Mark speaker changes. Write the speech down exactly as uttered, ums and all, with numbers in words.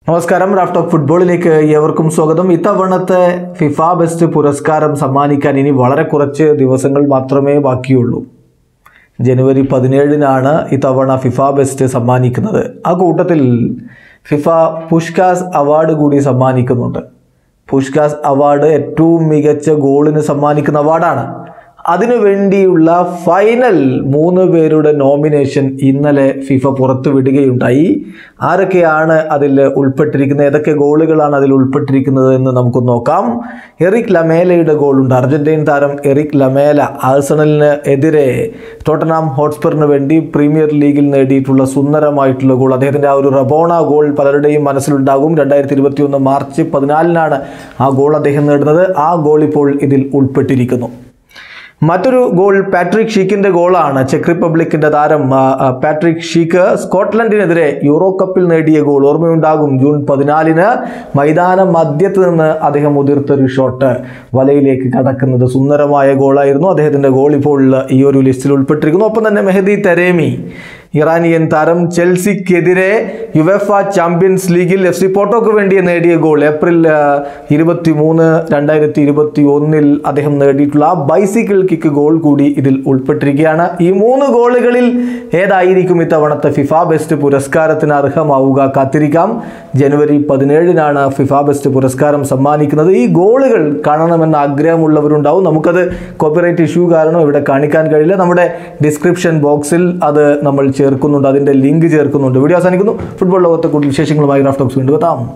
Speaker 1: നമസ്കാരം. Raf talk ഫുട്ബോളിലേക്ക് ഏവർക്കും സ്വാഗതം. ഇത്തവണത്തെ ഫിഫ ബെസ്റ്റ് പുരസ്കാരം സമ്മാനിക്കാൻ ഇനി വളരെ കുറച്ച് ദിവസങ്ങൾ മാത്രമേ ബാക്കിയുള്ളൂ. ജനുവരി പതിനേഴിനാണ് ഇത്തവണ ഫിഫ ബെസ്റ്റ് സമ്മാനിക്കുന്നത്. ആ കൂട്ടത്തിൽ ഫിഫ പുഷ്കാസ് അവാർഡ് കൂടി സമ്മാനിക്കുന്നുണ്ട്. പുഷ്കാസ് അവാർഡ് ഏറ്റവും മികച്ച ഗോളിന് സമ്മാനിക്കുന്ന അവാർഡാണ്. അതിനുവേണ്ടിയുള്ള ഫൈനൽ മൂന്ന് പേരുടെ നോമിനേഷൻ ഇന്നലെ ഫിഫ പുറത്തുവിടുകയുണ്ടായി. ആരൊക്കെയാണ് അതിൽ ഉൾപ്പെട്ടിരിക്കുന്നത്, ഏതൊക്കെ ഗോളുകളാണ് അതിൽ ഉൾപ്പെട്ടിരിക്കുന്നത് എന്ന് നമുക്ക് നോക്കാം. എറിക് ലമേലയുടെ ഗോളുണ്ട്. അർജന്റീൻ താരം എറിക് ലമേല ആഴ്സണലിന് എതിരെ ടോട്ടനാം ഹോട്ട്സ്പറിന് വേണ്ടി പ്രീമിയർ ലീഗിൽ നേടിയിട്ടുള്ള സുന്ദരമായിട്ടുള്ള ഗോൾ. അദ്ദേഹത്തിൻ്റെ ആ ഒരു റബോണ ഗോൾ പലരുടെയും മനസ്സിലുണ്ടാകും. രണ്ടായിരത്തി ഇരുപത്തി ഒന്ന് മാർച്ച് പതിനാലിനാണ് ആ ഗോൾ അദ്ദേഹം നേടുന്നത്. ആ ഗോൾ ഇപ്പോൾ ഇതിൽ ഉൾപ്പെട്ടിരിക്കുന്നു. മറ്റൊരു ഗോൾ പാട്രിക് ഷീക്കിൻ്റെ ഗോളാണ്. ചെക്ക് റിപ്പബ്ലിക്കിൻ്റെ താരം പാട്രിക് ഷീക്ക് സ്കോട്ട്ലൻഡിനെതിരെ യൂറോ കപ്പിൽ നേടിയ ഗോൾ ഓർമ്മയുണ്ടാകും. ജൂൺ പതിനാലിന് മൈതാന മധ്യത്ത് നിന്ന് അദ്ദേഹം ഉതിർത്തൊരു ഷോട്ട് വലയിലേക്ക് കടക്കുന്നത് സുന്ദരമായ ഗോളായിരുന്നു. അദ്ദേഹത്തിൻ്റെ ഗോൾ ഇപ്പോൾ ഈ ഒരു ലിസ്റ്റിൽ ഉൾപ്പെട്ടിരിക്കുന്നു. ഒപ്പം തന്നെ മെഹദി തരേമി, ഇറാനിയൻ താരം, ചെൽസിക്കെതിരെ യുവേഫ ചാമ്പ്യൻസ് ലീഗിൽ എഫ് സി പോർട്ടോക്ക് വേണ്ടി നേടിയ ഗോൾ ഏപ്രിൽ ഇരുപത്തി മൂന്ന് രണ്ടായിരത്തി ഇരുപത്തി ഒന്നിൽ അദ്ദേഹം നേടിയിട്ടുള്ള ആ ബൈസിക്കിൾ കിക്ക് ഗോൾ കൂടി ഇതിൽ ഉൾപ്പെട്ടിരിക്കുകയാണ്. ഈ മൂന്ന് ഗോളുകളിൽ ഏതായിരിക്കും ഇത്തവണത്തെ ഫിഫ ബെസ്റ്റ് പുരസ്കാരത്തിന് അർഹമാവുക? കാത്തിരിക്കാം. ജനുവരി പതിനേഴിനാണ് ഫിഫ ബെസ്റ്റ് പുരസ്കാരം സമ്മാനിക്കുന്നത്. ഈ ഗോളുകൾ കാണണമെന്ന് ആഗ്രഹമുള്ളവരുണ്ടാവും. നമുക്കത് കോപ്പിറൈറ്റ് ഇഷ്യൂ കാരണം ഇവിടെ കാണിക്കാൻ കഴിയില്ല. നമ്മുടെ ഡിസ്ക്രിപ്ഷൻ ബോക്സിൽ അത് നമ്മൾ ചേർക്കുന്നുണ്ട്, അതിൻ്റെ ലിങ്ക് ചേർക്കുന്നുണ്ട്. വീഡിയോ അവസാനിക്കുന്നു. ഫുട്ബോൾ ലോകത്തെ കൂടുതൽ വിശേഷങ്ങളുമായി റാഫ് ടോക്സ് വീണ്ടും എത്താം.